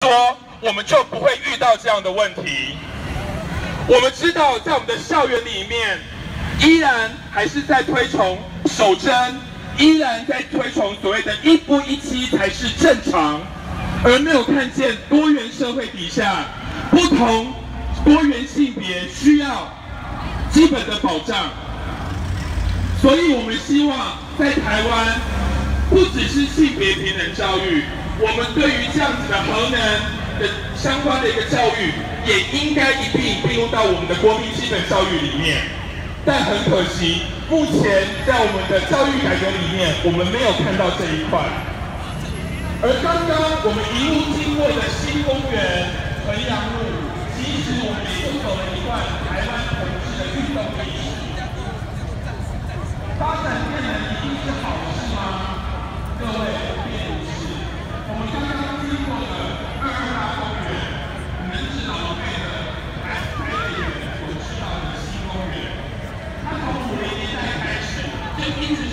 说，我们就不会遇到这样的问题。我们知道，在我们的校园里面，依然还是在推崇守贞，依然在推崇所谓的一夫一妻才是正常，而没有看见多元社会底下不同多元性别需要基本的保障。所以我们希望在台湾，不只是性别平等教育，我们对于这样子的核能的相关的一个教育，也应该一并并入到我们的国民基本教育里面。但很可惜，目前在我们的教育改革里面，我们没有看到这一块。而刚刚我们一路经过的新公园、衡阳路，其实我们也就走了一段台湾同志的运动历史。发展电能一定是好事吗？各位，并不是。我们刚刚经过的22大公园，你们是老一辈的台北人所知道的新公园，它从50年代开始就一直